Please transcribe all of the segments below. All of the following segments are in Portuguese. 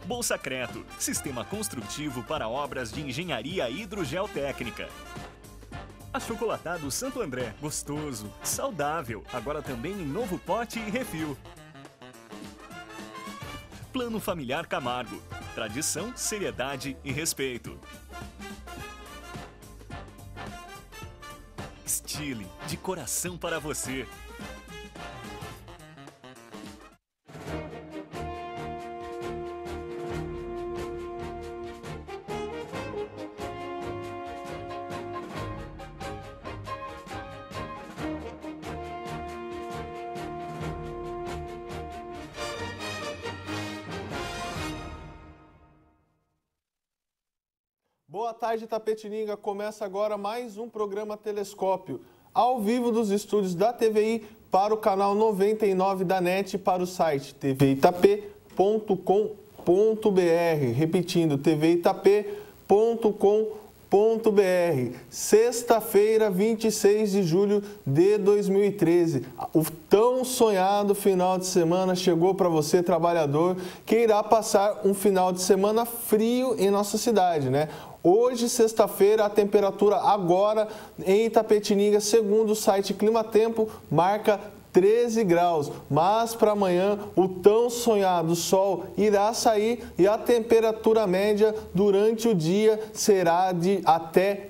Bolsacreto, sistema construtivo para obras de engenharia hidrogeotécnica. Achocolatado Santo André, gostoso, saudável, agora também em novo pote e refil. Plano Familiar Camargo, tradição, seriedade e respeito. Stile, de coração para você. Boa tarde, Itapetininga. Começa agora mais um programa Telescópio, ao vivo dos estúdios da TVI para o canal 99 da NET e para o site tvitap.com.br. Repetindo, tvitap.com.br. Sexta-feira, 26 de julho de 2013. O tão sonhado final de semana chegou para você, trabalhador, que irá passar um final de semana frio em nossa cidade, né? Hoje, sexta-feira, a temperatura agora em Itapetininga, segundo o site Climatempo, marca 13 graus, mas para amanhã o tão sonhado sol irá sair e a temperatura média durante o dia será de até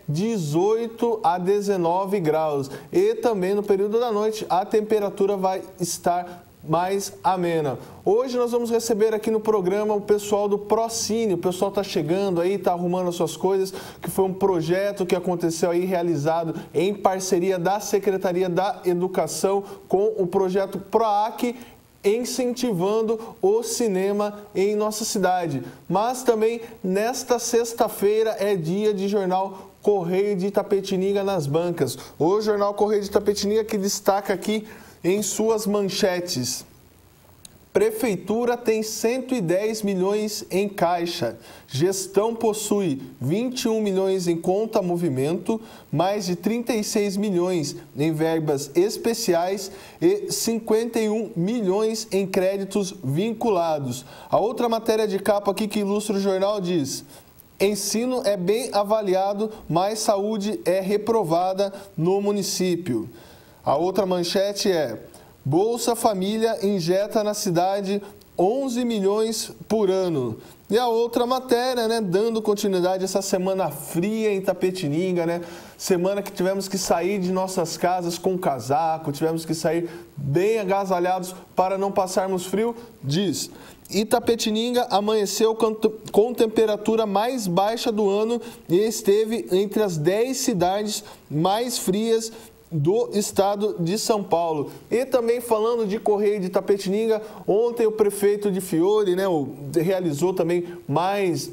18 a 19 graus. E também no período da noite a temperatura vai estar mais amena. Hoje nós vamos receber aqui no programa o pessoal do Procine. O pessoal está chegando aí, está arrumando as suas coisas, que foi um projeto que aconteceu aí, realizado em parceria da Secretaria da Educação com o projeto PROAC, incentivando o cinema em nossa cidade. Mas também nesta sexta-feira é dia de jornal Correio de Itapetininga nas bancas. O jornal Correio de Itapetininga que destaca aqui em suas manchetes: Prefeitura tem 110 milhões em caixa. Gestão possui 21 milhões em conta movimento, mais de 36 milhões em verbas especiais e 51 milhões em créditos vinculados. A outra matéria de capa aqui que ilustra o jornal diz: ensino é bem avaliado, mas saúde é reprovada no município. A outra manchete é: Bolsa Família injeta na cidade 11 milhões por ano. E a outra matéria, né, dando continuidade a essa semana fria em Itapetininga, né? Semana que tivemos que sair de nossas casas com casaco, tivemos que sair bem agasalhados para não passarmos frio, diz: Itapetininga amanheceu com temperatura mais baixa do ano e esteve entre as 10 cidades mais frias do estado de São Paulo. E também falando de Correio de Itapetininga, ontem o prefeito de Fiore, né, realizou também mais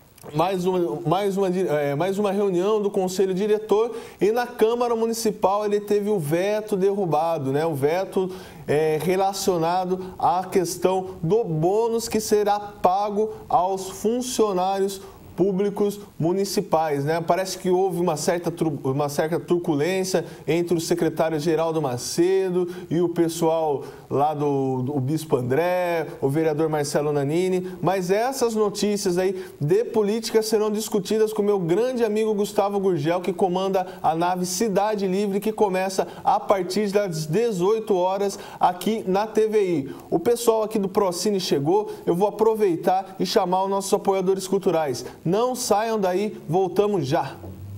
uma reunião do Conselho Diretor e na Câmara Municipal ele teve o veto derrubado, né, o veto relacionado à questão do bônus que será pago aos funcionários públicos municipais, né? Parece que houve uma certa truculência entre o secretário Geraldo Macedo e o pessoal lá do Bispo André, o vereador Marcelo Nanini, mas essas notícias aí de política serão discutidas com meu grande amigo Gustavo Gurgel, que comanda a nave Cidade Livre, que começa a partir das 18 horas aqui na TVI. O pessoal aqui do Procine chegou, eu vou aproveitar e chamar os nossos apoiadores culturais. Não saiam daí, voltamos já.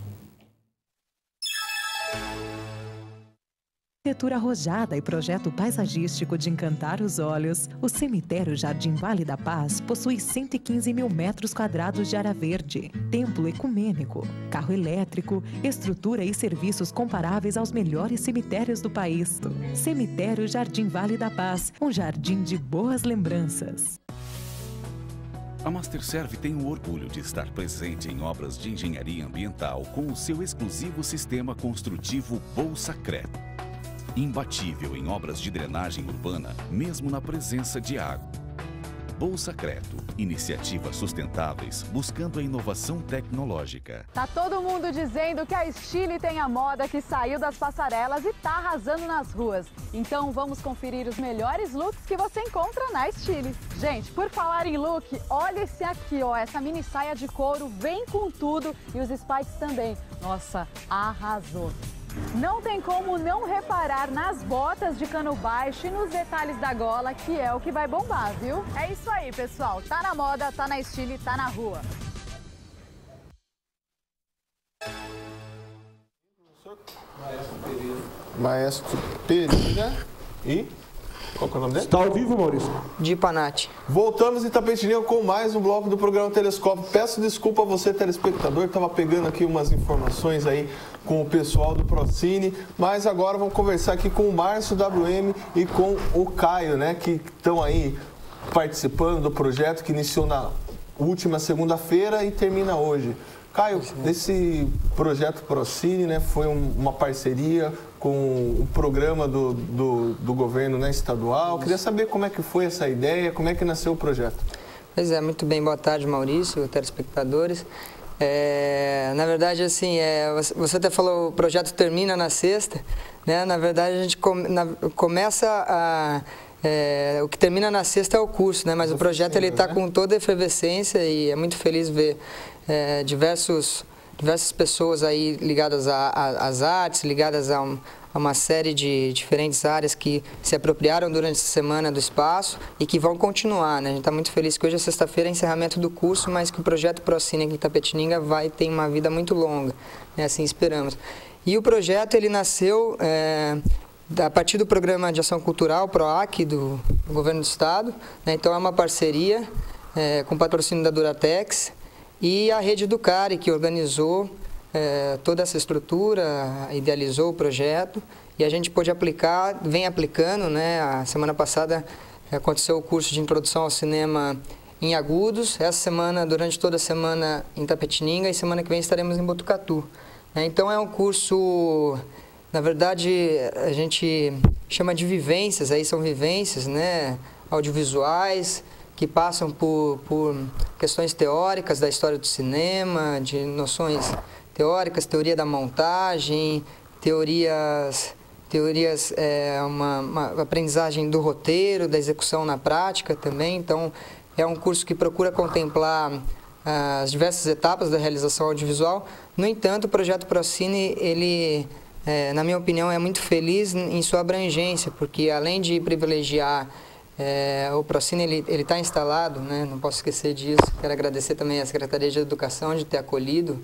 Arquitetura arrojada e projeto paisagístico de encantar os olhos, o cemitério Jardim Vale da Paz possui 115 mil metros quadrados de área verde, templo ecumênico, carro elétrico, estrutura e serviços comparáveis aos melhores cemitérios do país. Cemitério Jardim Vale da Paz, um jardim de boas lembranças. A Masterserv tem o orgulho de estar presente em obras de engenharia ambiental com o seu exclusivo sistema construtivo Bolsacreto. Imbatível em obras de drenagem urbana, mesmo na presença de água. Bolsa Creto. Iniciativas sustentáveis buscando a inovação tecnológica. Tá todo mundo dizendo que a Stile tem a moda que saiu das passarelas e tá arrasando nas ruas. Então vamos conferir os melhores looks que você encontra na Stile. Gente, por falar em look, olha esse aqui, ó, essa mini saia de couro vem com tudo e os spikes também. Nossa, arrasou! Não tem como não reparar nas botas de cano baixo e nos detalhes da gola, que é o que vai bombar, viu? É isso aí, pessoal. Tá na moda, tá na Stile, tá na rua. Maestro Pereira e... Qual que é o nome dele? Está ao vivo, Maurício? De Panati. Voltamos em Itapetininga com mais um bloco do programa Telescópio. Peço desculpa a você, telespectador, estava pegando aqui umas informações aí com o pessoal do Procine, mas agora vamos conversar aqui com o Márcio WM e com o Caio, né, que estão aí participando do projeto que iniciou na última segunda-feira e termina hoje. Caio, esse projeto Procine, né, foi uma parceria com o programa do governo, né, estadual. Queria saber como é que foi essa ideia, como é que nasceu o projeto. Pois é, muito bem, boa tarde, Maurício, telespectadores. Na verdade, assim, você até falou, o projeto termina na sexta, né? Na verdade, a gente começa a... o que termina na sexta é o curso, né? Mas o projeto ele está com toda a efervescência e é muito feliz ver diversas pessoas aí ligadas às artes, ligadas a uma série de diferentes áreas que se apropriaram durante essa semana do espaço e que vão continuar, né? A gente está muito feliz que hoje é sexta-feira, é encerramento do curso, mas que o projeto Procine aqui em Itapetininga vai ter uma vida muito longa, né? Assim esperamos. E o projeto ele nasceu a partir do Programa de Ação Cultural, PROAC, do Governo do Estado, né? Então é uma parceria com patrocínio da Duratex e a Rede Educare, que organizou toda essa estrutura, idealizou o projeto e a gente pôde aplicar, vem aplicando, né? A semana passada aconteceu o curso de introdução ao cinema em Agudos, essa semana, durante toda a semana em Itapetininga e semana que vem estaremos em Botucatu. Então é um curso, na verdade, a gente chama de vivências, aí são vivências, né? Audiovisuais, que passam por questões teóricas da história do cinema, de noções teóricas, teoria da montagem, teorias uma aprendizagem do roteiro, da execução na prática também. Então, é um curso que procura contemplar as diversas etapas da realização audiovisual. No entanto, o projeto Procine, ele, na minha opinião, é muito feliz em sua abrangência, porque além de privilegiar o Procine, ele está instalado, né? Não posso esquecer disso. Quero agradecer também à Secretaria de Educação de ter acolhido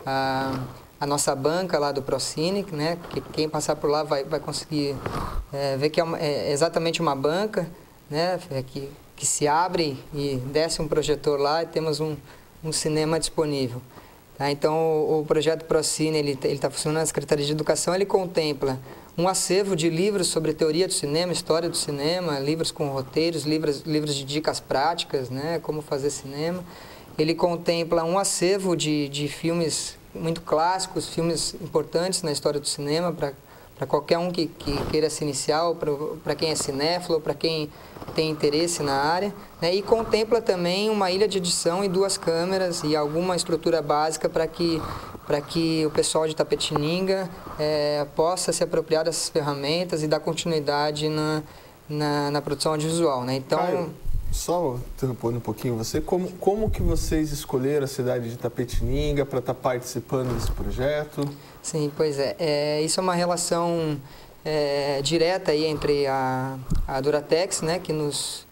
a nossa banca lá do Procine, né? Que quem passar por lá vai conseguir ver que é exatamente uma banca, né? Que se abre e desce um projetor lá e temos um cinema disponível. Tá? Então, o projeto Procine, ele está funcionando na Secretaria de Educação, ele contempla um acervo de livros sobre teoria do cinema, história do cinema, livros com roteiros, livros de dicas práticas, né, como fazer cinema. Ele contempla um acervo de filmes muito clássicos, filmes importantes na história do cinema, para qualquer um que queira se iniciar, ou para quem é cinéfilo, ou para quem tem interesse na área, né, e contempla também uma ilha de edição e 2 câmeras e alguma estrutura básica para que o pessoal de Itapetininga possa se apropriar dessas ferramentas e dar continuidade na produção audiovisual, né? Então, Caio, só interrompendo um pouquinho você, como que vocês escolheram a cidade de Itapetininga para estar participando desse projeto? Sim, pois isso é uma relação direta aí entre a Duratex, né, que nos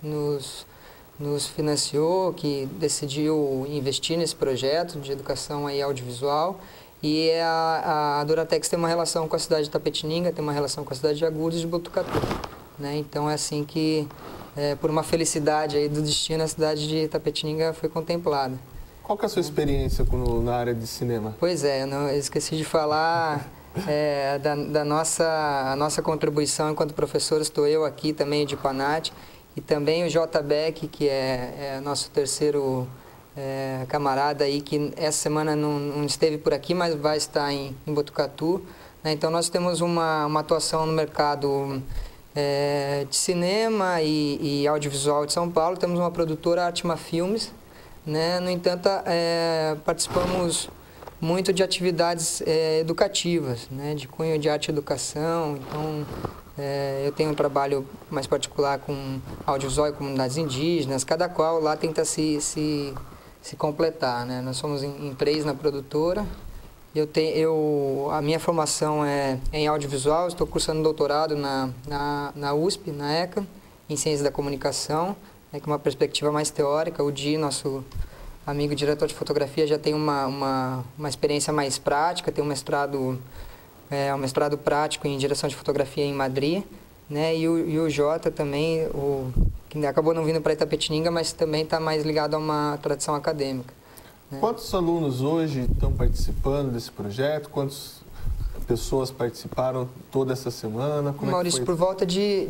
financiou, que decidiu investir nesse projeto de educação aí audiovisual, e a Duratex tem uma relação com a cidade de Itapetininga, tem uma relação com a cidade de Agudos e de Botucatu, né? Então é assim que, por uma felicidade aí do destino, a cidade de Itapetininga foi contemplada. Qual que é a sua experiência na área de cinema? Pois eu esqueci de falar da nossa contribuição enquanto professor. Estou eu aqui também de Panati e também o J. Beck, que é nosso terceiro camarada aí, que essa semana não esteve por aqui, mas vai estar em Botucatu, né? Então nós temos uma atuação no mercado de cinema e audiovisual de São Paulo. Temos uma produtora, Artima Filmes, né? No entanto, participamos muito de atividades educativas, né? De cunho de arte e educação. Então, eu tenho um trabalho mais particular com audiovisual e comunidades indígenas, cada qual lá tenta se completar, né? Nós somos em 3 na produtora. A minha formação é em audiovisual, estou cursando doutorado na USP, na ECA, em Ciências da Comunicação, né, com uma perspectiva mais teórica. O Di, nosso amigo diretor de fotografia, já tem uma experiência mais prática, tem um mestrado prático em direção de fotografia em Madrid, né, e o Jota também, que acabou não vindo para Itapetininga, mas também está mais ligado a uma tradição acadêmica. Quantos alunos hoje estão participando desse projeto? Quantas pessoas participaram toda essa semana? Como Maurício, é que foi? por volta de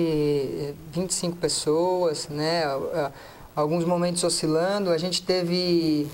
25 pessoas, né? Alguns momentos oscilando. A gente teve...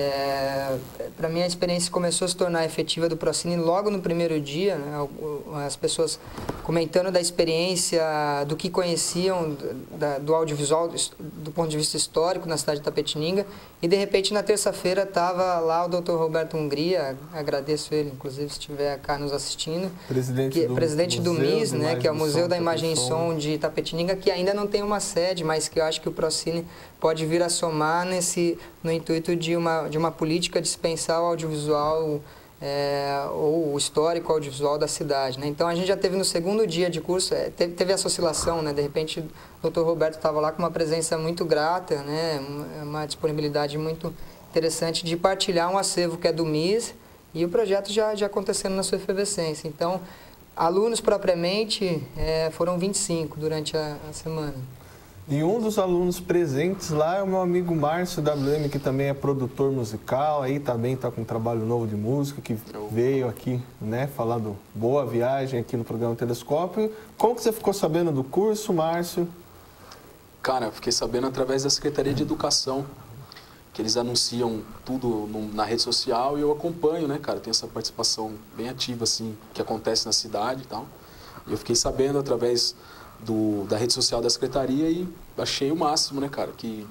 para mim, a experiência começou a se tornar efetiva do Procine logo no primeiro dia, né? As pessoas comentando da experiência, do que conheciam do audiovisual, do ponto de vista histórico na cidade de Itapetininga. E, de repente, na terça-feira, estava lá o Dr. Roberto Hungria, agradeço ele, inclusive, se estiver cá nos assistindo. Presidente do MIS, né, que é o Museu da Imagem e Som de Itapetininga, que ainda não tem uma sede, mas que eu acho que o Procine pode vir a somar no intuito de uma política de dispensar o audiovisual ou o histórico audiovisual da cidade, né? Então, a gente já teve no segundo dia de curso, teve essa oscilação, né? De repente, o Dr. Roberto estava lá com uma presença muito grata, né? Uma disponibilidade muito interessante de partilhar um acervo que é do MIS e o projeto já acontecendo na sua efervescência. Então, alunos propriamente foram 25 durante a semana. E um dos alunos presentes lá é o meu amigo Márcio WM, que também é produtor musical, aí também está com um trabalho novo de música, que veio aqui, né, falando boa viagem aqui no programa Telescópio. Como que você ficou sabendo do curso, Márcio? Cara, eu fiquei sabendo através da Secretaria de Educação, que eles anunciam tudo na rede social e eu acompanho, né, cara, tem essa participação bem ativa, assim, que acontece na cidade e tal. E eu fiquei sabendo através da rede social da Secretaria e achei o máximo, né, cara, que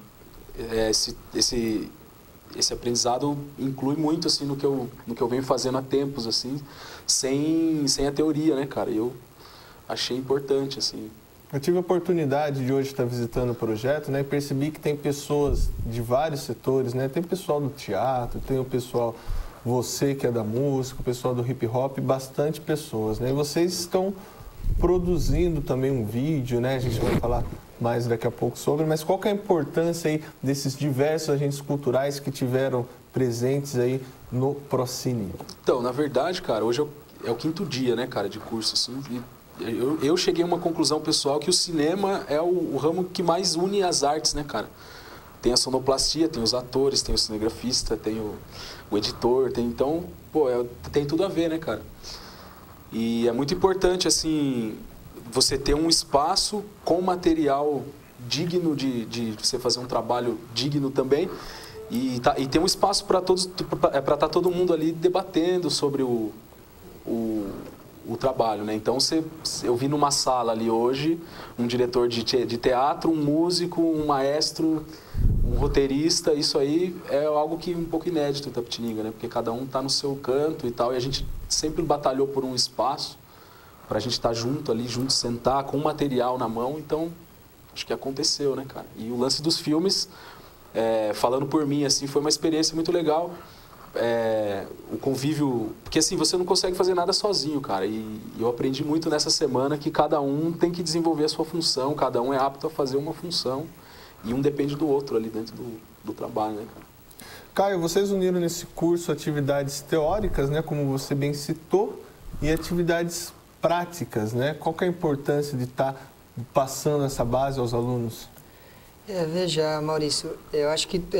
esse aprendizado inclui muito, assim, no que eu venho fazendo há tempos, assim, sem a teoria, né, cara, e eu achei importante, assim. Eu tive a oportunidade de hoje estar visitando o projeto, né, e percebi que tem pessoas de vários setores, né, tem pessoal do teatro, tem o pessoal, você que é da música, o pessoal do hip hop, bastante pessoas, né, e vocês estão produzindo também um vídeo, né? A gente vai falar mais daqui a pouco sobre, mas qual que é a importância aí desses diversos agentes culturais que tiveram presentes aí no Procine? Então, na verdade, cara, hoje é o 5º dia, né, cara, de curso, assim, e eu cheguei a uma conclusão pessoal que o cinema é o ramo que mais une as artes, né, cara? Tem a sonoplastia, tem os atores, tem o cinegrafista, tem o editor, então, pô, tem tudo a ver, né, cara? E é muito importante, assim, você ter um espaço com material digno de você fazer um trabalho digno também e ter um espaço para estar todo mundo ali debatendo sobre o trabalho, né? Então, eu vi numa sala ali hoje um diretor de teatro, um músico, um maestro, um roteirista. Isso aí é algo que um pouco inédito em Itapetininga, né? Porque cada um está no seu canto e tal, e a gente sempre batalhou por um espaço para a gente estar junto ali, sentar com o material na mão. Então, acho que aconteceu, né, cara? E o lance dos filmes, falando por mim, assim, foi uma experiência muito legal. O convívio, porque assim, você não consegue fazer nada sozinho, cara, e eu aprendi muito nessa semana que cada um tem que desenvolver a sua função, cada um é apto a fazer uma função e um depende do outro ali dentro do trabalho, né, cara? Caio, vocês uniram nesse curso atividades teóricas, né, como você bem citou, e atividades práticas, né? Qual que é a importância de estar passando essa base aos alunos? Veja, Maurício, eu acho que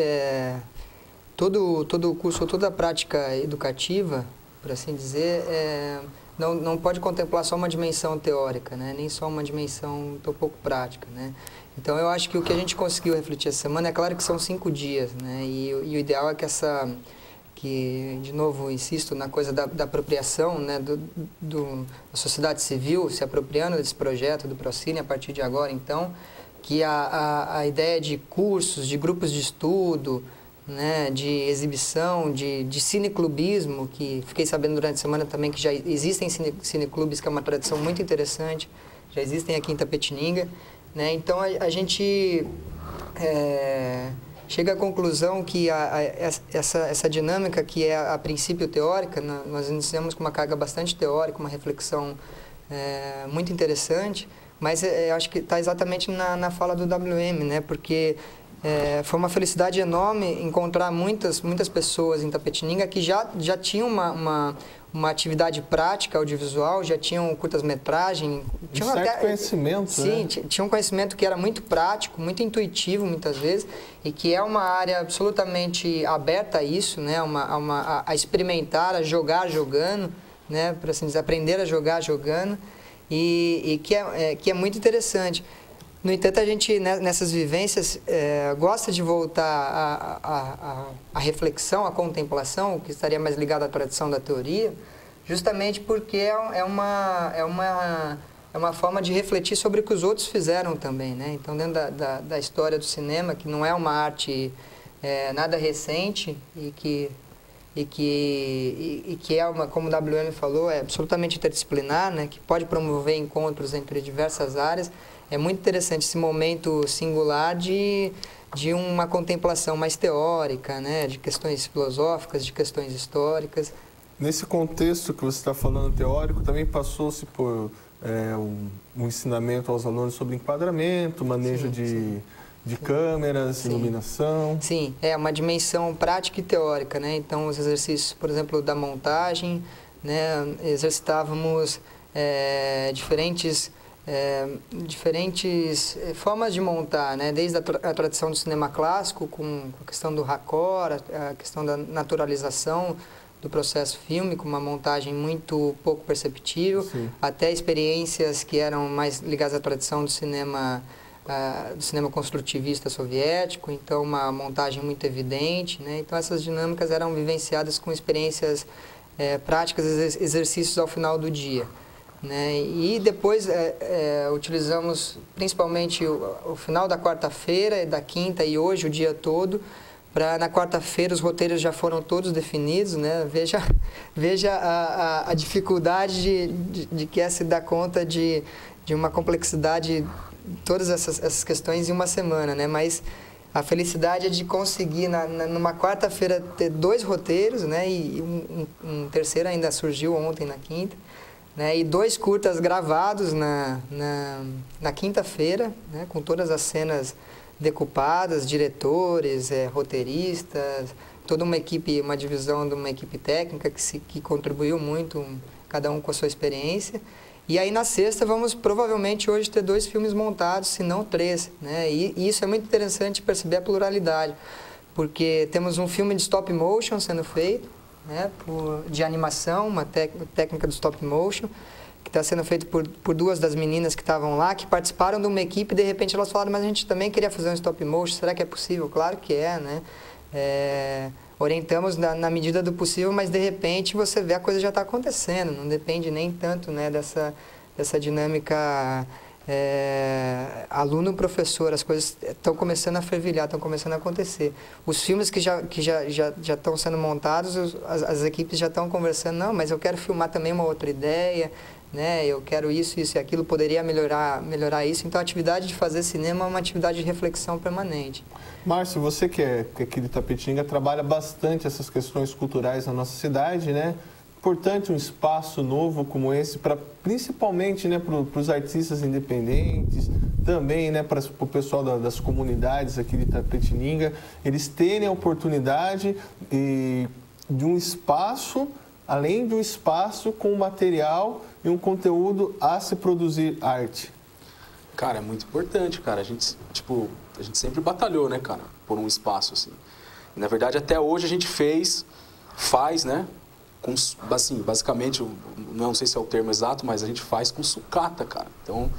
todo o curso, toda a prática educativa, por assim dizer, não pode contemplar só uma dimensão teórica, né? Nem só uma dimensão tão pouco prática, né? Então, eu acho que o que a gente conseguiu refletir essa semana, é claro que são 5 dias, né? E o ideal é que que, de novo, insisto na coisa da apropriação, né, da sociedade civil se apropriando desse projeto do Procine a partir de agora, então, que a ideia de cursos, de grupos de estudo, né, de exibição, de cineclubismo, que fiquei sabendo durante a semana também que já existem cineclubes, que é uma tradição muito interessante, já existem aqui em Itapetininga, né, então a gente chega à conclusão que essa dinâmica que é a princípio teórica, nós iniciamos com uma carga bastante teórica, uma reflexão muito interessante, mas acho que está exatamente na fala do WM, né, porque foi uma felicidade enorme encontrar muitas pessoas em Itapetininga que já tinham uma atividade prática audiovisual, já tinham curtas-metragem. Tinham certo conhecimento, sim, né? Tinha um conhecimento que era muito prático, muito intuitivo muitas vezes, e que é uma área absolutamente aberta a isso, né? A experimentar, a jogar jogando, né? Para assim dizer, aprender a jogar jogando, e que é muito interessante. No entanto, a gente, nessas vivências, gosta de voltar à reflexão, à contemplação, que estaria mais ligado à tradição da teoria, justamente porque é uma forma de refletir sobre o que os outros fizeram também, né? Então, dentro da história do cinema, que não é uma arte nada recente e que é como o WM falou, é absolutamente interdisciplinar, né? Que pode promover encontros entre diversas áreas. É muito interessante esse momento singular de uma contemplação mais teórica, né? De questões filosóficas, de questões históricas. Nesse contexto que você está falando teórico, também passou-se por um ensinamento aos alunos sobre enquadramento, manejo de câmeras, iluminação. Sim, é uma dimensão prática e teórica, né? Então, os exercícios, por exemplo, da montagem, né? Exercitávamos diferentes formas de montar, né? Desde a tradição do cinema clássico, com a questão do raccord, a questão da naturalização do processo fílmico, uma montagem muito pouco perceptível, até experiências que eram mais ligadas à tradição do cinema construtivista soviético, então uma montagem muito evidente, né? Então essas dinâmicas eram vivenciadas com experiências práticas, exercícios ao final do dia, né? E depois utilizamos principalmente o final da quarta-feira, da quinta e hoje o dia todo, para na quarta-feira os roteiros já foram todos definidos, né? Veja a dificuldade de que é se dar conta de uma complexidade, todas essas questões em uma semana, né? Mas a felicidade é de conseguir numa quarta-feira ter 2 roteiros, né? E um terceiro ainda surgiu ontem na quinta, né? E 2 curtas gravados na quinta-feira, né? Com todas as cenas decupadas, diretores, roteiristas, toda uma equipe, uma divisão de uma equipe técnica que contribuiu muito, cada um com a sua experiência. E aí na sexta vamos provavelmente hoje ter 2 filmes montados, se não 3, né? E isso é muito interessante perceber a pluralidade, porque temos um filme de stop motion sendo feito, né? De animação, uma técnica do stop motion, que está sendo feito por 2 das meninas que estavam lá, que participaram de uma equipe e de repente elas falaram, mas a gente também queria fazer um stop motion, será que é possível? Claro que é, né? Orientamos na medida do possível, mas de repente você vê a coisa já está acontecendo, não depende nem tanto, né, dessa dinâmica aluno-professor, as coisas estão começando a fervilhar, estão começando a acontecer. Os filmes que já estão sendo montados, as equipes já estão conversando, não, mas eu quero filmar também uma outra ideia, né, eu quero isso e aquilo, poderia melhorar isso. Então a atividade de fazer cinema é uma atividade de reflexão permanente. Márcio, você que é aqui de Itapetininga, trabalha bastante essas questões culturais na nossa cidade, né? Importante um espaço novo como esse, principalmente, né, para os artistas independentes, também, né, para o pessoal das comunidades aqui de Itapetininga, eles terem a oportunidade de um espaço, além de um espaço com material e um conteúdo a se produzir arte. Cara, é muito importante, cara. A gente sempre batalhou, né, cara, por um espaço, assim. E, na verdade, até hoje a gente faz, né, assim, basicamente, não sei se é o termo exato, mas a gente faz com sucata, cara. Então,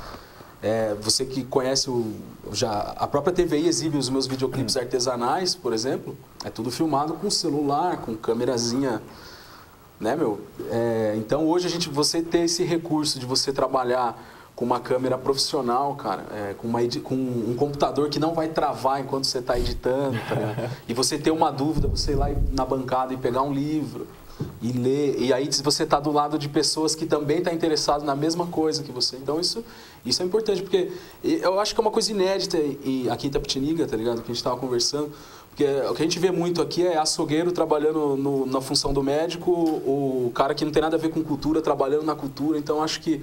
você que conhece a própria TVI exibe os meus videoclipes artesanais, por exemplo, É tudo filmado com celular, com câmerazinha, né, meu? Então hoje você ter esse recurso de você trabalhar com uma câmera profissional, cara, com um computador que não vai travar enquanto você está editando, tá ligado? E você ter uma dúvida, você ir lá na bancada e pegar um livro e ler, e aí você está do lado de pessoas que também estão interessadas na mesma coisa que você. Então isso é importante, porque eu acho que é uma coisa inédita aqui em Itapetininga, tá ligado? Que a gente estava conversando. Porque o que a gente vê muito aqui é açougueiro trabalhando na função do médico, o cara que não tem nada a ver com cultura trabalhando na cultura. Então acho que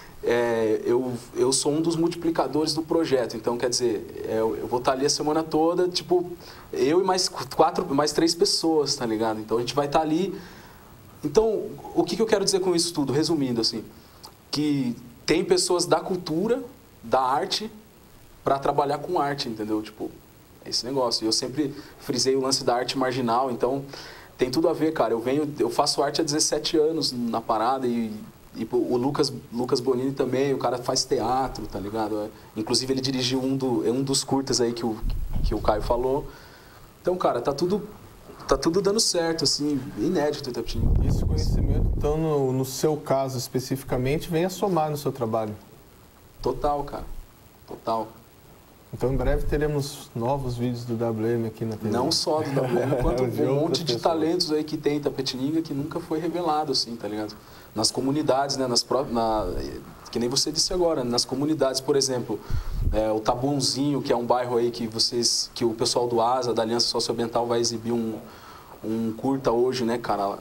eu sou um dos multiplicadores do projeto. Então, quer dizer, eu vou estar ali a semana toda, tipo, eu e mais 3 pessoas, tá ligado? Então a gente vai estar ali. Então, o que eu quero dizer com isso tudo? Resumindo, assim, que tem pessoas da cultura, da arte, para trabalhar com arte, entendeu? Tipo, esse negócio. E eu sempre frisei o lance da arte marginal, então tem tudo a ver, cara. Eu faço arte há 17 anos na parada e o Lucas Bonini também, o cara faz teatro, tá ligado? Inclusive ele dirigiu um dos curtas aí que o Caio falou. Então, cara, tá tudo dando certo, assim, inédito. Esse conhecimento, então, no seu caso especificamente, vem a somar no seu trabalho? Total, cara. Total. Então, em breve teremos novos vídeos do WM aqui na TV. Não só do WM, quanto um monte de talentos aí que tem em Itapetininga que nunca foi revelado, assim, tá ligado? Nas comunidades, né? Que nem você disse agora, nas comunidades, por exemplo, o Tabuãozinho, que é um bairro aí que o pessoal do ASA, da Aliança Socioambiental, vai exibir um curta hoje, né, cara?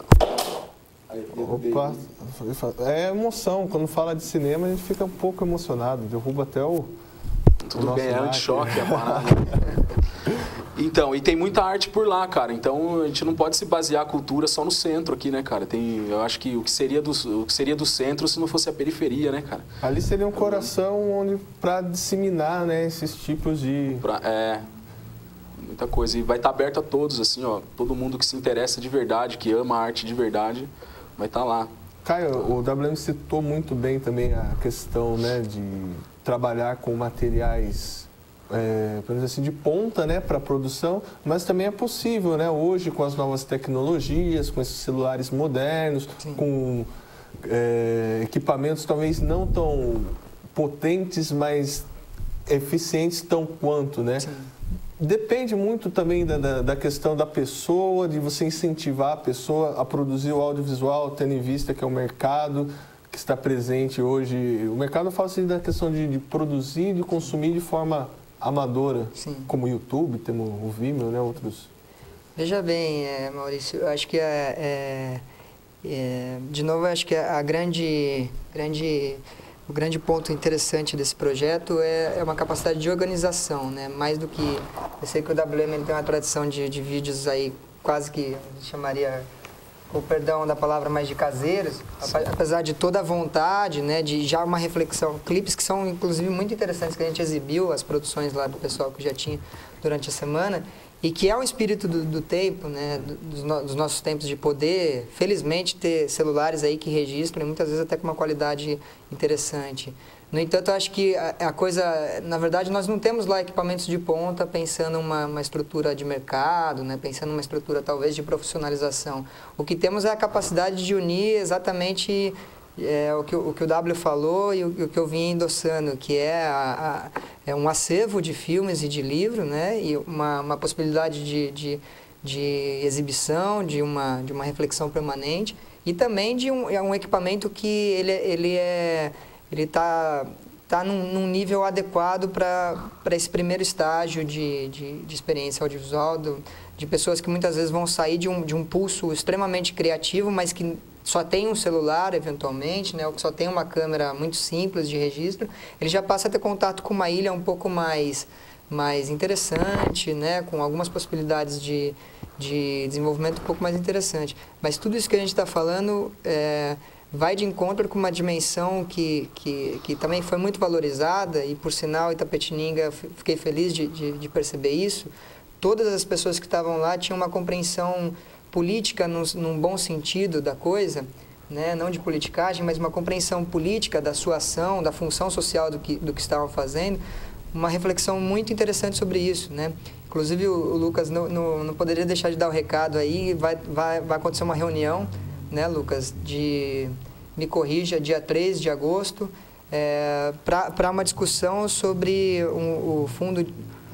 Opa, é emoção. Quando fala de cinema, a gente fica um pouco emocionado, derruba até o... Tudo bem, é anti-choque a parada. Então, e tem muita arte por lá, cara. Então, a gente não pode se basear a cultura só no centro aqui, né, cara? Eu acho que o que seria do centro se não fosse a periferia, né, cara? Ali seria um coração para disseminar, né, esses tipos de... Muita coisa. E vai estar aberto a todos, assim, ó. Todo mundo que se interessa de verdade, que ama a arte de verdade, vai estar lá. Caio, o WM citou muito bem também a questão, né, de trabalhar com materiais, assim, de ponta, né, para a produção, mas também é possível, né, hoje com as novas tecnologias, com esses celulares modernos, sim, com equipamentos talvez não tão potentes, mas eficientes tão quanto, né? Sim. Depende muito também da questão da pessoa, de você incentivar a pessoa a produzir o audiovisual, tendo em vista que é um mercado que está presente hoje. O mercado fala assim da questão de produzir, de consumir de forma amadora, sim, como o YouTube, temos o Vimeo, né, outros. Veja bem, Maurício, eu acho que de novo, eu acho que o grande ponto interessante desse projeto é uma capacidade de organização, né? Mais do que... Eu sei que o WM ele tem uma tradição de vídeos aí quase que chamaria, com perdão da palavra, mais de caseiros, apesar de toda a vontade, né? De já uma reflexão, clipes que são inclusive muito interessantes que a gente exibiu, as produções lá do pessoal que já tinha durante a semana, e que é o espírito do tempo, né, dos nossos tempos, de poder, felizmente, ter celulares aí que registram, muitas vezes até com uma qualidade interessante. No entanto, eu acho que a coisa, na verdade, nós não temos lá equipamentos de ponta pensando uma estrutura de mercado, né, pensando uma estrutura talvez de profissionalização. O que temos é a capacidade de unir exatamente o que o W falou e o que eu vim endossando, que é um acervo de filmes e de livro, né? E uma possibilidade de exibição, de uma reflexão permanente, e também de um equipamento que ele está num nível adequado para esse primeiro estágio de experiência audiovisual, de pessoas que muitas vezes vão sair de um pulso extremamente criativo, mas que só tem um celular, eventualmente, né, ou que só tem uma câmera muito simples de registro, ele já passa a ter contato com uma ilha um pouco mais interessante, né, com algumas possibilidades de desenvolvimento um pouco mais interessante. Mas tudo isso que a gente está falando vai de encontro com uma dimensão que também foi muito valorizada, e por sinal, Itapetininga, fiquei feliz de perceber isso. Todas as pessoas que estavam lá tinham uma compreensão política num bom sentido da coisa, né? Não de politicagem, mas uma compreensão política da sua ação, da função social do que estavam fazendo, uma reflexão muito interessante sobre isso, né? Inclusive o Lucas não poderia deixar de dar o recado aí, vai acontecer uma reunião, né, Lucas, me corrija, dia 3 de agosto, para uma discussão sobre o fundo...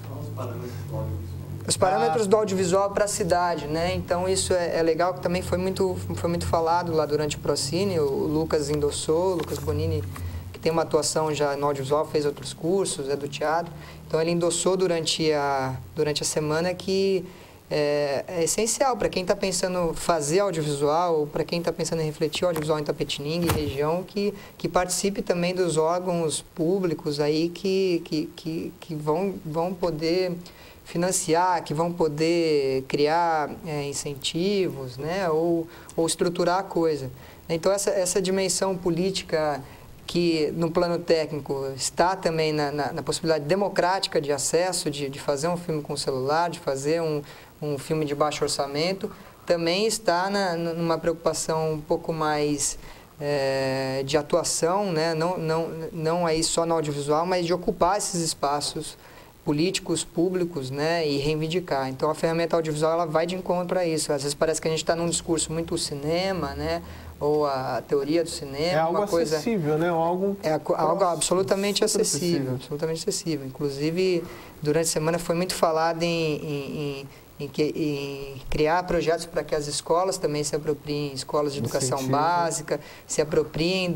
Os parâmetros do audiovisual para a cidade, né? Então isso é legal, que também foi muito falado lá durante o Procine. O Lucas endossou, o Lucas Bonini, que tem uma atuação já no audiovisual, fez outros cursos, é do teatro. Então ele endossou durante a semana que é essencial para quem está pensando fazer audiovisual, para quem está pensando em refletir o audiovisual em Itapetininga e região, que participe também dos órgãos públicos aí que vão poder financiar, que vão poder criar incentivos, né, ou estruturar a coisa. Então essa dimensão política que no plano técnico está também na possibilidade democrática de acesso, de fazer um filme com celular, de fazer um filme de baixo orçamento, também está numa preocupação um pouco mais de atuação, né, não aí só no audiovisual, mas de ocupar esses espaços políticos, públicos, né, e reivindicar. Então a ferramenta audiovisual ela vai de encontro a isso. Às vezes parece que a gente está num discurso muito cinema, né, ou a teoria do cinema. É algo acessível, né? Algo absolutamente acessível, absolutamente acessível. Inclusive, durante a semana foi muito falado em criar projetos para que as escolas também se apropriem, escolas de educação básica, se apropriem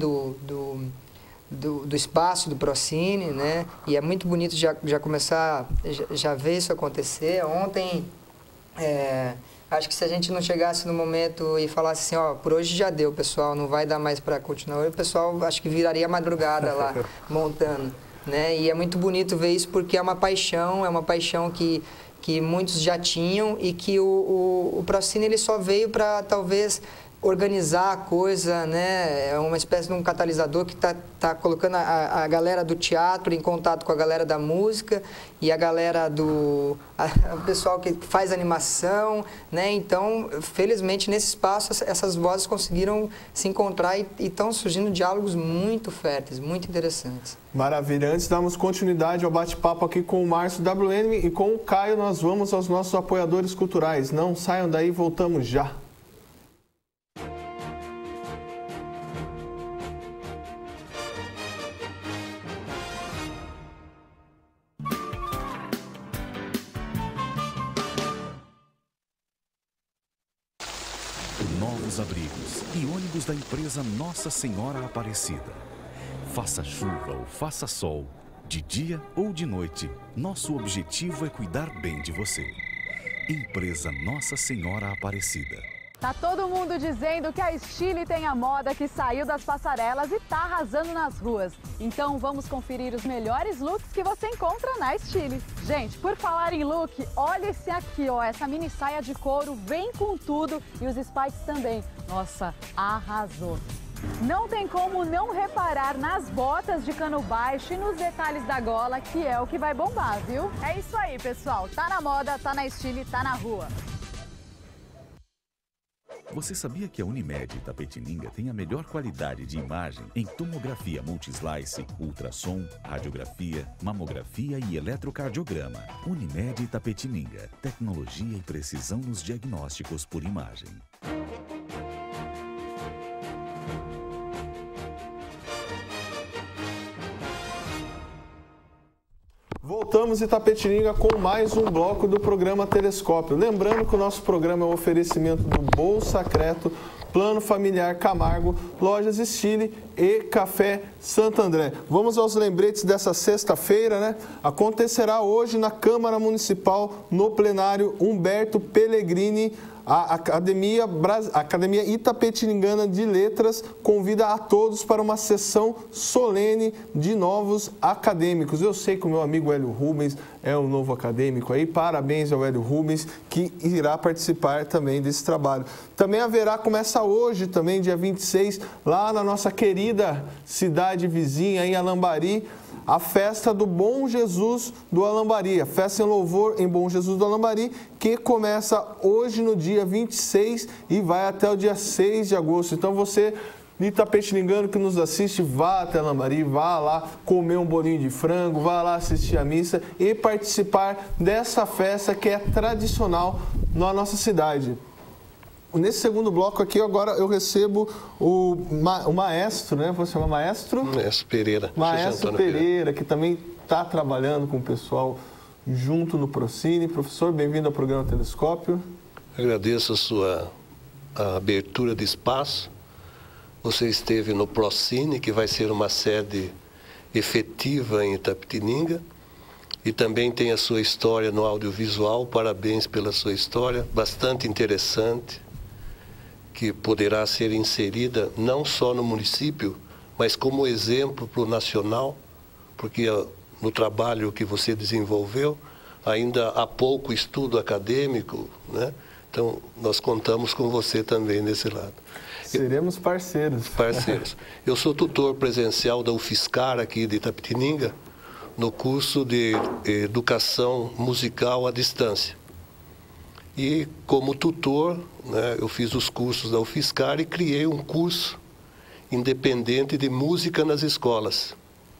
do espaço do Procine, né? E é muito bonito já começar, já ver isso acontecer. Ontem, acho que se a gente não chegasse no momento e falasse assim, ó, por hoje já deu, pessoal, não vai dar mais para continuar, o pessoal acho que viraria madrugada lá, montando, né? E é muito bonito ver isso porque é uma paixão que muitos já tinham e que o Procine ele só veio para talvez organizar a coisa, né? É uma espécie de um catalisador que tá colocando a galera do teatro em contato com a galera da música e a galera o pessoal que faz animação, né? Então, felizmente, nesse espaço, essas vozes conseguiram se encontrar e estão surgindo diálogos muito férteis, muito interessantes. Maravilha. Antes de darmos continuidade ao bate-papo aqui com o Márcio WM e com o Caio, nós vamos aos nossos apoiadores culturais. Não saiam daí, voltamos já. Novos abrigos e ônibus da empresa Nossa Senhora Aparecida. Faça chuva ou faça sol, de dia ou de noite, nosso objetivo é cuidar bem de você. Empresa Nossa Senhora Aparecida. Tá todo mundo dizendo que a Stile tem a moda que saiu das passarelas e tá arrasando nas ruas. Então vamos conferir os melhores looks que você encontra na Stile. Gente, por falar em look, olha esse aqui, ó, essa mini saia de couro vem com tudo e os spikes também. Nossa, arrasou. Não tem como não reparar nas botas de cano baixo e nos detalhes da gola, que é o que vai bombar, viu? É isso aí, pessoal. Tá na moda, tá na Stile, tá na rua. Você sabia que a Unimed Itapetininga tem a melhor qualidade de imagem em tomografia multislice, ultrassom, radiografia, mamografia e eletrocardiograma? Unimed Itapetininga, tecnologia e precisão nos diagnósticos por imagem. Voltamos Itapetininga com mais um bloco do programa Telescópio. Lembrando que o nosso programa é um oferecimento do Bolsacreto, Plano Familiar Camargo, Lojas Stile e Café Santo André. Vamos aos lembretes dessa sexta-feira, né? Acontecerá hoje na Câmara Municipal, no plenário Humberto Pellegrini, a Academia Itapetiningana de Letras convida a todos para uma sessão solene de novos acadêmicos. Eu sei que o meu amigo Hélio Rubens é um novo acadêmico aí. Parabéns ao Hélio Rubens, que irá participar também desse trabalho. Também começa hoje, também dia 26, lá na nossa querida cidade vizinha, em Alambari, a festa do Bom Jesus do Alambari, a festa em louvor em Bom Jesus do Alambari, que começa hoje no dia 26 e vai até o dia 6 de agosto. Então você de Itapetiningano que nos assiste, vá até Lambari, vá lá comer um bolinho de frango, vá lá assistir a missa e participar dessa festa que é tradicional na nossa cidade. Nesse segundo bloco aqui, agora eu recebo o maestro, né? Vou chamar maestro? Maestro Pereira. Maestro Pereira, que também está trabalhando com o pessoal junto no Procine. Professor, bem-vindo ao programa Telescópio. Agradeço a sua abertura de espaço. Você esteve no Procine, que vai ser uma sede efetiva em Itapetininga, e também tem a sua história no audiovisual. Parabéns pela sua história, bastante interessante, que poderá ser inserida não só no município, mas como exemplo para o nacional, porque no trabalho que você desenvolveu, ainda há pouco estudo acadêmico, né? Então, nós contamos com você também nesse lado. Seremos parceiros. Parceiros. Eu sou tutor presencial da UFSCar aqui de Itapetininga, no curso de Educação Musical à Distância. E, como tutor, né, eu fiz os cursos da UFSCar e criei um curso independente de música nas escolas,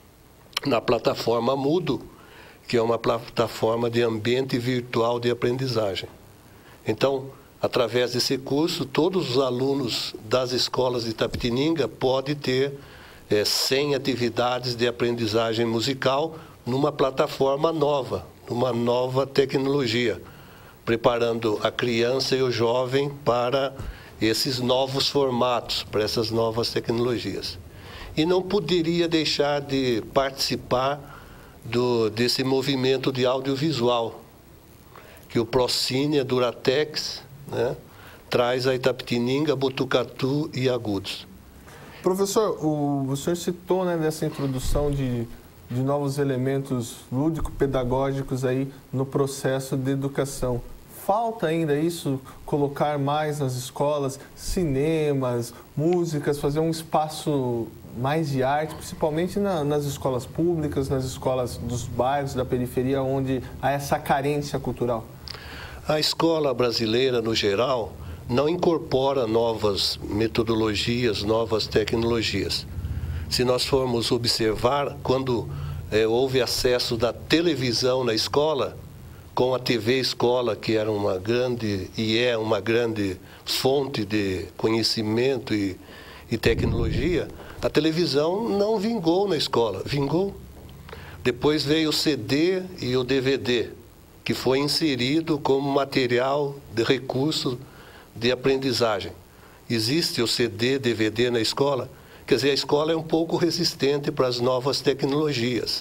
na plataforma Moodle, que é uma plataforma de ambiente virtual de aprendizagem. Então, através desse curso, todos os alunos das escolas de Itapetininga podem ter 100 atividades de aprendizagem musical numa plataforma nova, numa nova tecnologia, preparando a criança e o jovem para esses novos formatos, para essas novas tecnologias. E não poderia deixar de participar desse movimento de audiovisual, que o Procine, a Duratex, né, traz a Itapetininga, Botucatu e Agudos. Professor, o senhor citou, né, nessa introdução de novos elementos lúdico-pedagógicos aí no processo de educação. Falta ainda isso, colocar mais nas escolas, cinemas, músicas, fazer um espaço mais de arte, principalmente nas escolas públicas, nas escolas dos bairros, da periferia, onde há essa carência cultural? A escola brasileira, no geral, não incorpora novas metodologias, novas tecnologias. Se nós formos observar, quando houve acesso da televisão na escola, com a TV Escola, que era uma grande e é uma grande fonte de conhecimento e tecnologia, a televisão não vingou na escola, vingou. Depois veio o CD e o DVD, que foi inserido como material de recurso de aprendizagem. Existe o CD, DVD na escola, quer dizer, a escola é um pouco resistente para as novas tecnologias.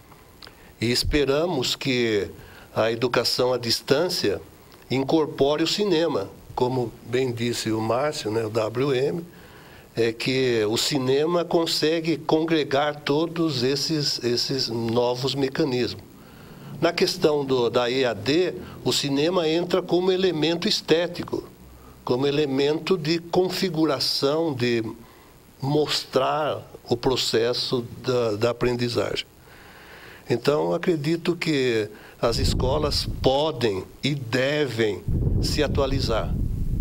E esperamos que a educação à distância incorpore o cinema, como bem disse o Márcio, né, o WM, é que o cinema consegue congregar todos esses novos mecanismos. Na questão da EAD, o cinema entra como elemento estético, como elemento de configuração, de mostrar o processo da aprendizagem. Então, acredito que as escolas podem e devem se atualizar.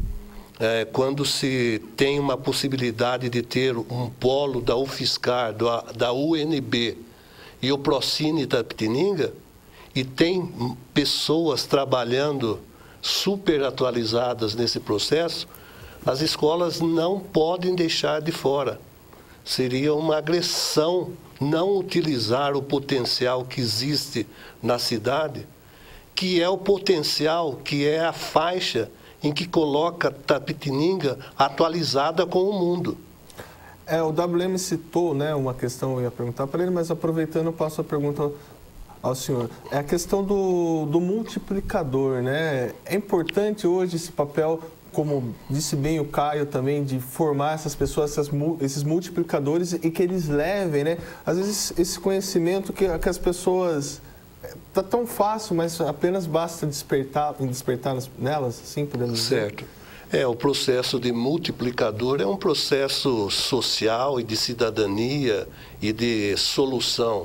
Quando se tem uma possibilidade de ter um polo da UFSCar, da UNB e o Procine Itapetininga, e tem pessoas trabalhando super atualizadas nesse processo, as escolas não podem deixar de fora. Seria uma agressão não utilizar o potencial que existe na cidade, que é o potencial, que é a faixa em que coloca Itapetininga atualizada com o mundo. O WM citou, né, uma questão, eu ia perguntar para ele, mas aproveitando eu passo a pergunta ao senhor. É a questão do multiplicador, né? É importante hoje esse papel, como disse bem o Caio também, de formar essas pessoas, esses multiplicadores, e que eles levem, né? Às vezes esse conhecimento que as pessoas... Está tão fácil, mas apenas basta despertar nelas, assim podemos dizer? Certo. O processo de multiplicador é um processo social e de cidadania e de solução.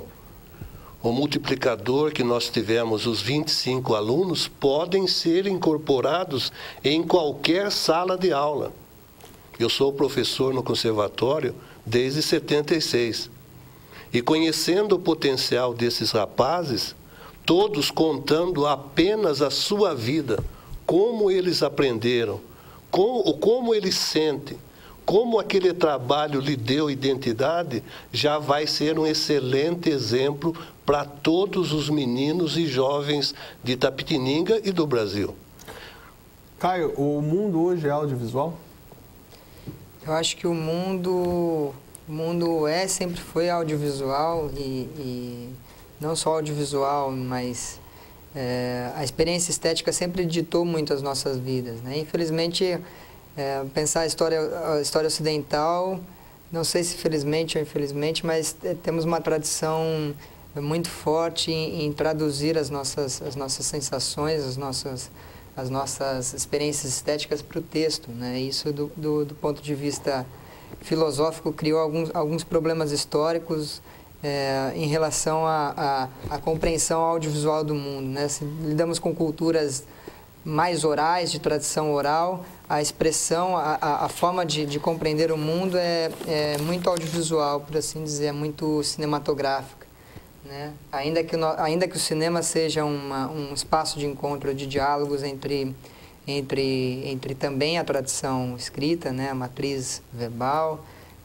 O multiplicador que nós tivemos, os 25 alunos, podem ser incorporados em qualquer sala de aula. Eu sou professor no conservatório desde 76. E conhecendo o potencial desses rapazes, todos contando apenas a sua vida, como eles aprenderam, como eles sentem, como aquele trabalho lhe deu identidade, já vai ser um excelente exemplo para todos os meninos e jovens de Itapetininga e do Brasil. Caio, o mundo hoje é audiovisual? Eu acho que o mundo sempre foi audiovisual e não só audiovisual, mas a experiência estética sempre ditou muito as nossas vidas, né? Infelizmente, pensar a história ocidental, não sei se felizmente ou infelizmente, mas temos uma tradição muito forte em traduzir as nossas sensações, as nossas experiências estéticas para o texto, né? Isso do ponto de vista filosófico criou alguns problemas históricos em relação à compreensão audiovisual do mundo, né? Se lidamos com culturas mais orais, de tradição oral, a expressão, a forma de compreender o mundo é muito audiovisual, por assim dizer, é muito cinematográfica, né? Ainda que o cinema seja um espaço de encontro, de diálogos entre também a tradição escrita, né? A matriz verbal,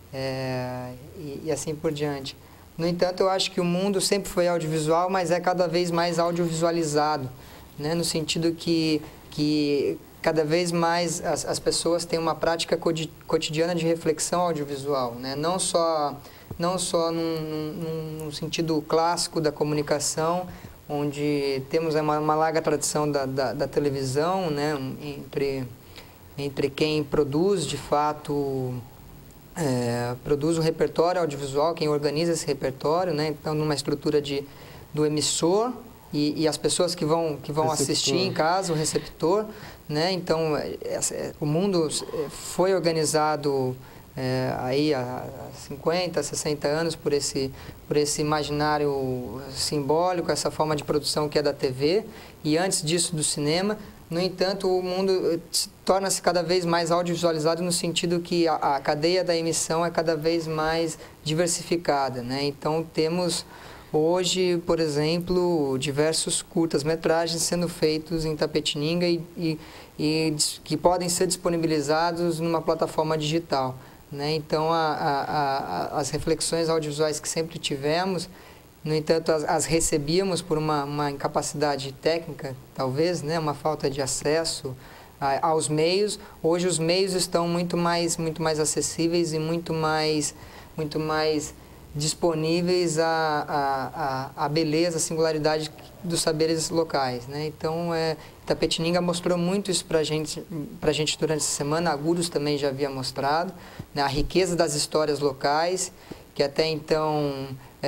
e assim por diante. No entanto, eu acho que o mundo sempre foi audiovisual, mas é cada vez mais audiovisualizado, né? No sentido que cada vez mais as pessoas têm uma prática cotidiana de reflexão audiovisual, né? Não só num sentido clássico da comunicação, onde temos uma larga tradição da televisão, né? Entre quem produz, de fato, produz o repertório audiovisual, quem organiza esse repertório, né? Então, numa estrutura do emissor e as pessoas que vão assistir em casa, o receptor, né? Então, o mundo foi organizado aí há 50, 60 anos por esse imaginário simbólico, essa forma de produção que é da TV, e antes disso do cinema. No entanto, o mundo torna-se cada vez mais audiovisualizado no sentido que a cadeia da emissão é cada vez mais diversificada, né? Então, temos hoje, por exemplo, diversos curtas-metragens sendo feitos em Itapetininga e que podem ser disponibilizados numa plataforma digital, né? Então, as reflexões audiovisuais que sempre tivemos, no entanto, as recebíamos por uma incapacidade técnica, talvez, né? Uma falta de acesso aos meios. Hoje, os meios estão muito mais acessíveis e muito mais disponíveis à beleza, à singularidade dos saberes locais, né? Então, Itapetininga mostrou muito isso para a gente durante essa semana. Agudos também já havia mostrado, né? A riqueza das histórias locais, que até então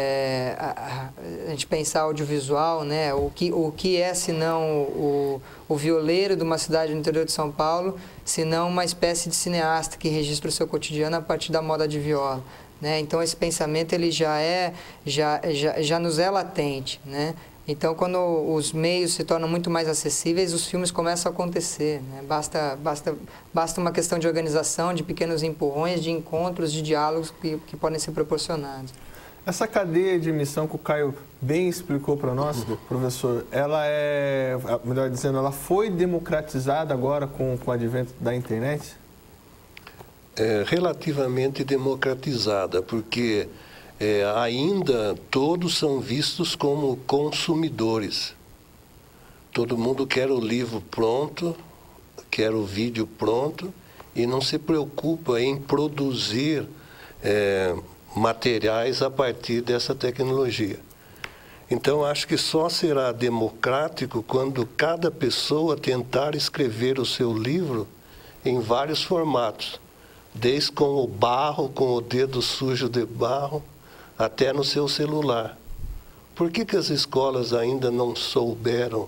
a gente pensar audiovisual, né? O que é senão o violeiro de uma cidade no interior de São Paulo, senão uma espécie de cineasta que registra o seu cotidiano a partir da moda de viola, né? Então, esse pensamento ele já nos é latente, né? Então, quando os meios se tornam muito mais acessíveis, os filmes começam a acontecer, né? Basta uma questão de organização, de pequenos empurrões, de encontros, de diálogos que podem ser proporcionados. Essa cadeia de emissão que o Caio bem explicou para nós, professor, ela melhor dizendo, ela foi democratizada agora com o advento da internet? Relativamente democratizada, porque ainda todos são vistos como consumidores. Todo mundo quer o livro pronto, quer o vídeo pronto e não se preocupa em produzir materiais a partir dessa tecnologia. Então, acho que só será democrático quando cada pessoa tentar escrever o seu livro em vários formatos, desde com o barro, com o dedo sujo de barro, até no seu celular. Por que as escolas ainda não souberam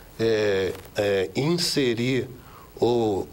inserir o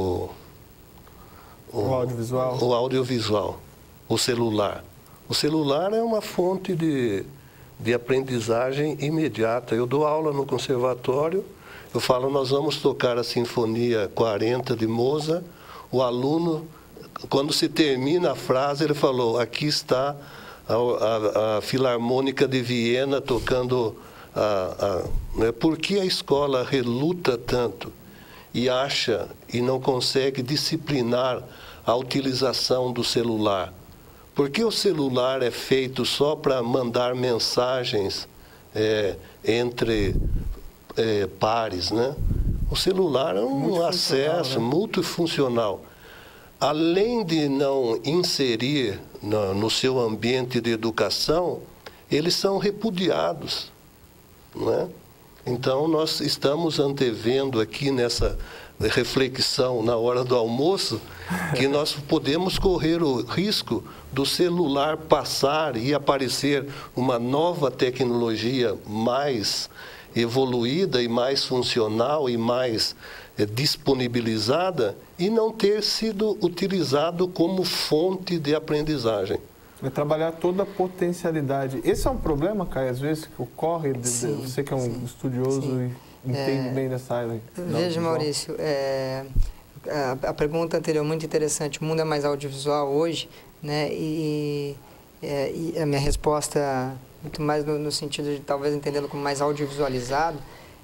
audiovisual, o celular? O celular é uma fonte de aprendizagem imediata. Eu dou aula no conservatório, eu falo, nós vamos tocar a Sinfonia 40 de Mozart, o aluno quando se termina a frase, ele falou, aqui está a Filarmônica de Viena tocando... né? Por que a escola reluta tanto e acha e não consegue disciplinar a utilização do celular? Por que o celular é feito só para mandar mensagens entre pares, né? O celular é um acesso multifuncional. Além de não inserir no seu ambiente de educação, eles são repudiados, não é? Então, nós estamos antevendo aqui nessa reflexão na hora do almoço que nós podemos correr o risco do celular passar e aparecer uma nova tecnologia mais evoluída e mais funcional e mais disponibilizada e não ter sido utilizado como fonte de aprendizagem. É trabalhar toda a potencialidade. Esse é um problema, Caio, às vezes, que ocorre, você que é um estudioso e entende bem dessa área. Veja, Maurício, a pergunta anterior é muito interessante. O mundo é mais audiovisual hoje, né? E a minha resposta, muito mais no sentido de talvez entendê-lo como mais audiovisualizado,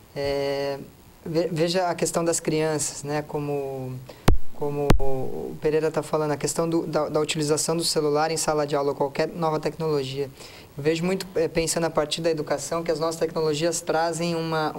veja a questão das crianças, né? Como o Pereira está falando, a questão da utilização do celular em sala de aula ou qualquer nova tecnologia. Eu vejo muito, pensando a partir da educação, que as novas tecnologias trazem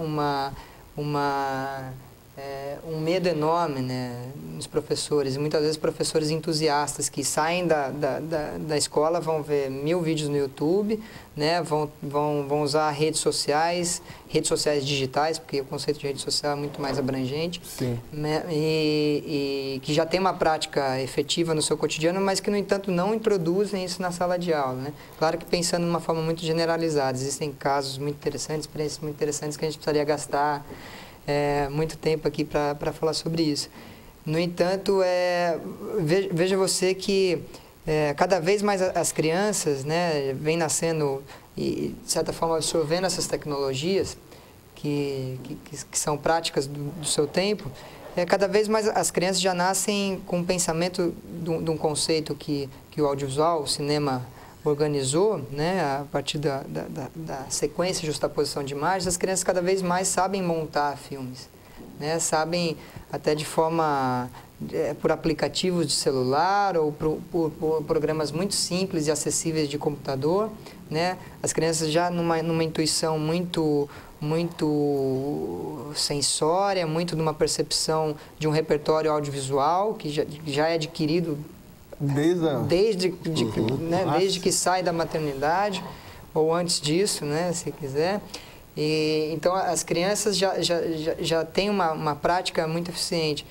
um medo enorme, né, nos professores. E muitas vezes professores entusiastas que saem da escola vão ver 1000 vídeos no YouTube, né, vão usar redes sociais digitais, porque o conceito de rede social é muito mais abrangente. Sim. Né, e que já tem uma prática efetiva no seu cotidiano, mas que, no entanto, não introduzem isso na sala de aula. Né? Claro que pensando de uma forma muito generalizada. Existem casos muito interessantes, experiências muito interessantes que a gente precisaria gastar muito tempo aqui para falar sobre isso. No entanto, veja você que cada vez mais as crianças, né, vêm nascendo e, de certa forma, absorvendo essas tecnologias que são práticas do seu tempo. Cada vez mais as crianças já nascem com um pensamento de um conceito que o audiovisual, o cinema, organizou, né, a partir da sequência e justaposição de imagens. As crianças cada vez mais sabem montar filmes, né, sabem até de forma por aplicativos de celular ou por programas muito simples e acessíveis de computador, né. As crianças já numa intuição muito sensória, muito numa percepção de um repertório audiovisual que já é adquirido desde que sai da maternidade ou antes disso, né, se quiser. E então as crianças já têm uma prática muito eficiente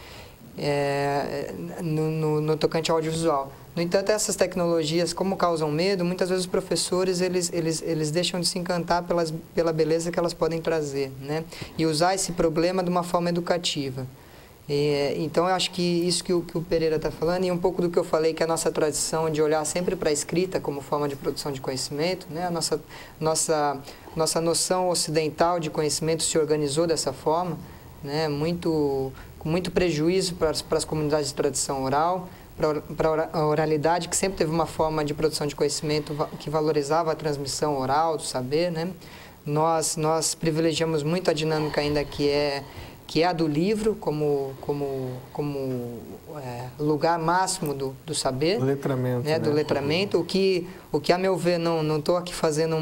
no tocante ao audiovisual. No entanto, essas tecnologias, como causam medo, muitas vezes os professores eles deixam de se encantar pela beleza que elas podem trazer, né, e usar esse problema de uma forma educativa. Então, eu acho que isso que o Pereira está falando, e um pouco do que eu falei, que é a nossa tradição de olhar sempre para a escrita como forma de produção de conhecimento, né? A nossa noção ocidental de conhecimento se organizou dessa forma, né? Com muito prejuízo para as comunidades de tradição oral, para a oralidade, que sempre teve uma forma de produção de conhecimento que valorizava a transmissão oral do saber, né? Nós privilegiamos muito a dinâmica ainda que é a do livro como lugar máximo do saber, letramento, né? Do letramento, o que a meu ver, não estou aqui fazendo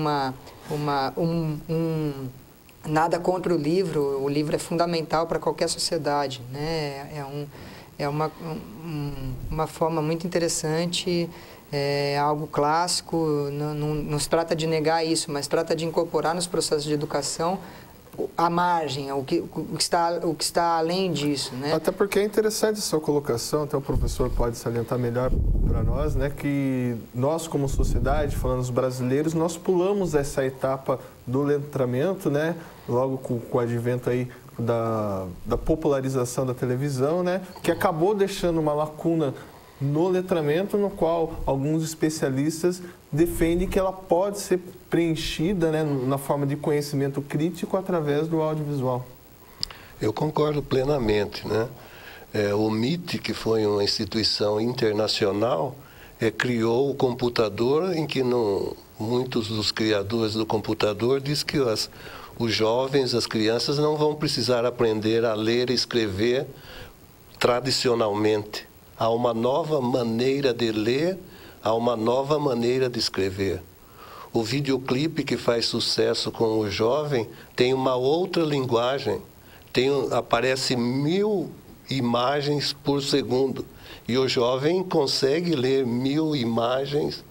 nada contra o livro é fundamental para qualquer sociedade, né? É uma forma muito interessante, é algo clássico, não se trata de negar isso, mas trata de incorporar nos processos de educação a margem, o que está além disso, né? Até porque é interessante a sua colocação, até o professor pode salientar melhor para nós, né, que nós como sociedade, falando os brasileiros, nós pulamos essa etapa do letramento, né, logo com o advento aí da popularização da televisão, né, que acabou deixando uma lacuna no letramento, no qual alguns especialistas defendem que ela pode ser preenchida, né, na forma de conhecimento crítico através do audiovisual. Eu concordo plenamente, né? O MIT, que foi uma instituição internacional, criou o computador em que muitos dos criadores do computador dizem que os jovens, as crianças, não vão precisar aprender a ler e escrever tradicionalmente. Há uma nova maneira de ler, há uma nova maneira de escrever. O videoclipe que faz sucesso com o jovem tem uma outra linguagem. Aparece 1000 imagens por segundo. E o jovem consegue ler 1000 imagens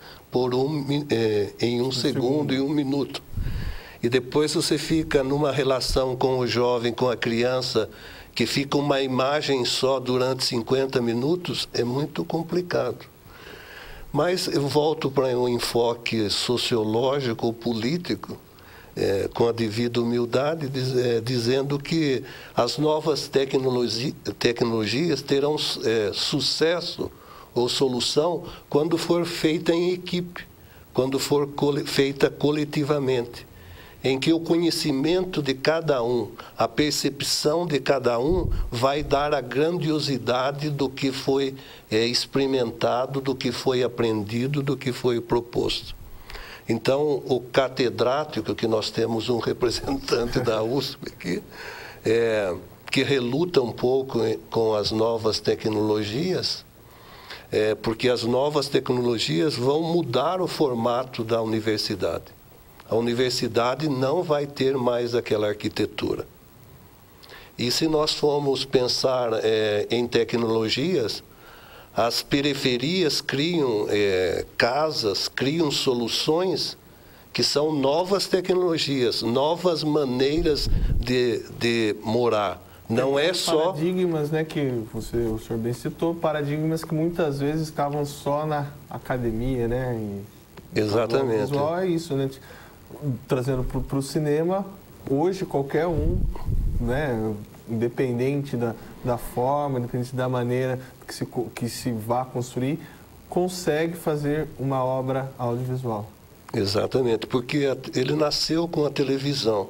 em um segundo, em 1 minuto. E depois você fica numa relação com o jovem, com a criança, que fica uma imagem só durante 50 minutos, é muito complicado. Mas eu volto para um enfoque sociológico ou político, com a devida humildade, dizendo que as novas tecnologias terão sucesso ou solução quando for feita em equipe, quando for feita coletivamente, em que o conhecimento de cada um, a percepção de cada um vai dar a grandiosidade do que foi experimentado, do que foi aprendido, do que foi proposto. Então, o catedrático, que nós temos um representante da USP aqui, que reluta um pouco com as novas tecnologias, porque as novas tecnologias vão mudar o formato da universidade. A universidade não vai ter mais aquela arquitetura. E se nós formos pensar em tecnologias, as periferias criam casas, criam soluções que são novas tecnologias, novas maneiras de morar. Não é só... Paradigmas, né, que o senhor bem citou, paradigmas que muitas vezes estavam só na academia, né? Exatamente. O visual é isso, né? Trazendo para o cinema, hoje qualquer um, né, independente da forma, independente da maneira que se vá construir, consegue fazer uma obra audiovisual. Exatamente, porque ele nasceu com a televisão.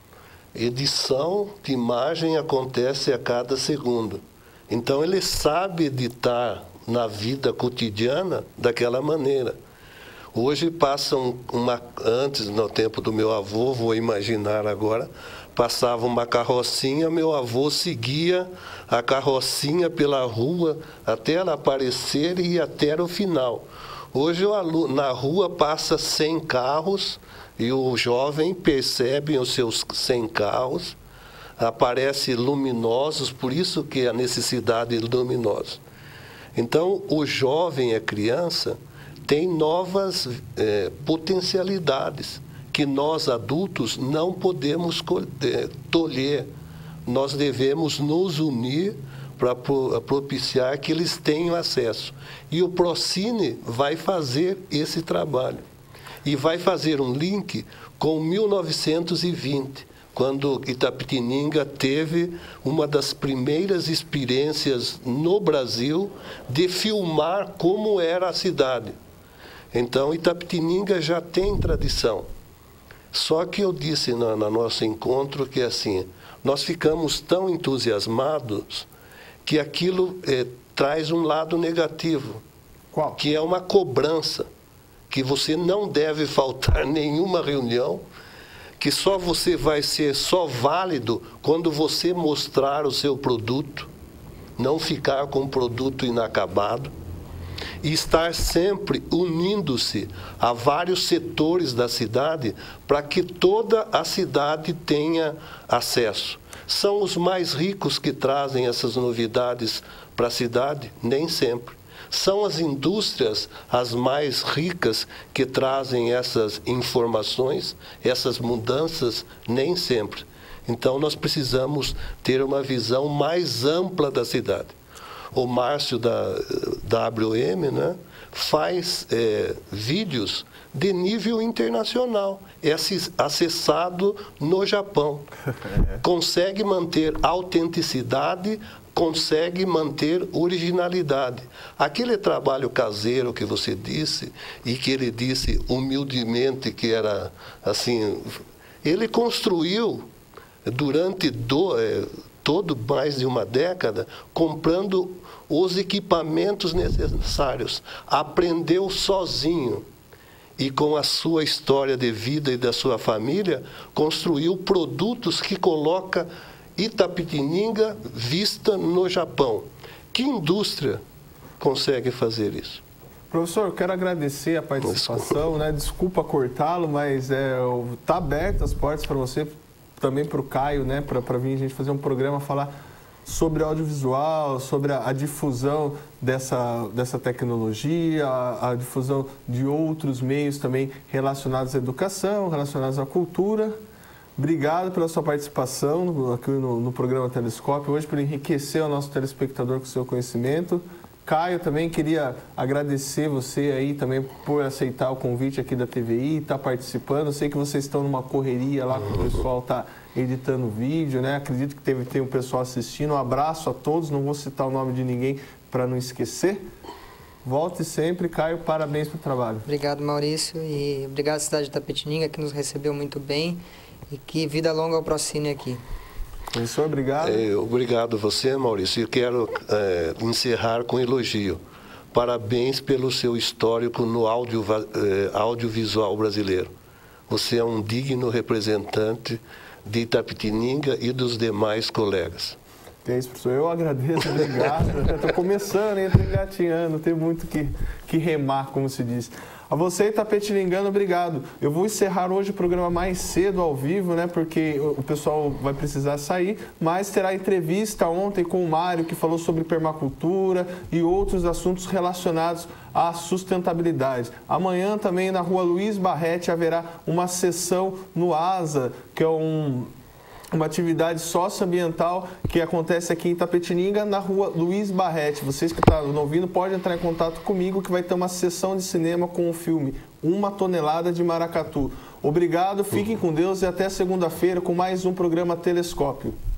Edição de imagem acontece a cada segundo. Então ele sabe editar na vida cotidiana daquela maneira. Hoje passam antes, no tempo do meu avô, vou imaginar agora, passava uma carrocinha, meu avô seguia a carrocinha pela rua até ela aparecer e ir até o final. Hoje na rua passa 100 carros e o jovem percebe os seus 100 carros, aparecem luminosos, por isso que a necessidade de luminosos. Então, o jovem, a criança, tem novas potencialidades que nós adultos não podemos tolher. Nós devemos nos unir para propiciar que eles tenham acesso. E o Procine vai fazer esse trabalho. E vai fazer um link com 1920, quando Itapetininga teve uma das primeiras experiências no Brasil de filmar como era a cidade. Então, Itapetininga já tem tradição. Só que eu disse no nosso encontro que assim, nós ficamos tão entusiasmados que aquilo traz um lado negativo. Qual? Que é uma cobrança, que você não deve faltar nenhuma reunião, que só você vai ser só válido quando você mostrar o seu produto, não ficar com um produto inacabado, e estar sempre unindo-se a vários setores da cidade para que toda a cidade tenha acesso. São os mais ricos que trazem essas novidades para a cidade? Nem sempre. São as indústrias as mais ricas que trazem essas informações, essas mudanças? Nem sempre. Então, nós precisamos ter uma visão mais ampla da cidade. O Márcio da WM, né, faz vídeos de nível internacional, é acessado no Japão. Consegue manter autenticidade, consegue manter originalidade. Aquele trabalho caseiro que você disse, e que ele disse humildemente que era assim, ele construiu durante mais de uma década, comprando os equipamentos necessários. Aprendeu sozinho. E com a sua história de vida e da sua família, construiu produtos que coloca Itapetininga vista no Japão. Que indústria consegue fazer isso? Professor, eu quero agradecer a participação, né? Desculpa cortá-lo, mas tá aberto as portas para você, também para o Caio, né? Para vir a gente fazer um programa, falar sobre audiovisual, sobre a difusão dessa tecnologia, a difusão de outros meios também relacionados à educação, relacionados à cultura. Obrigado pela sua participação aqui no programa Telescópio, hoje por enriquecer o nosso telespectador com o seu conhecimento. Caio, também queria agradecer você aí também por aceitar o convite aqui da TVI, estar participando. Eu sei que vocês estão numa correria lá, que o pessoal está editando vídeo, né? Acredito que tem um pessoal assistindo. Um abraço a todos, não vou citar o nome de ninguém para não esquecer. Volte sempre, Caio, parabéns pelo trabalho. Obrigado, Maurício, e obrigado à cidade de Itapetininga, que nos recebeu muito bem, e que vida longa ao Procine aqui. Professor, obrigado. Obrigado você, Maurício. Eu quero encerrar com um elogio. Parabéns pelo seu histórico no audiovisual brasileiro. Você é um digno representante de Itapetininga e dos demais colegas. É isso, professor. Eu agradeço, obrigado. Estou começando, estou engatinhando, tem muito que remar, como se diz. A você, Itapetiningano, obrigado. Eu vou encerrar hoje o programa mais cedo, ao vivo, né? Porque o pessoal vai precisar sair, mas terá entrevista ontem com o Mário, que falou sobre permacultura e outros assuntos relacionados à sustentabilidade. Amanhã também na rua Luiz Barrete haverá uma sessão no ASA, que é uma atividade socioambiental que acontece aqui em Itapetininga, na rua Luiz Barrete. Vocês que estão ouvindo podem entrar em contato comigo, que vai ter uma sessão de cinema com o filme 1 Tonelada de Maracatu. Obrigado, fiquem com Deus e até segunda-feira com mais um programa Telescópio.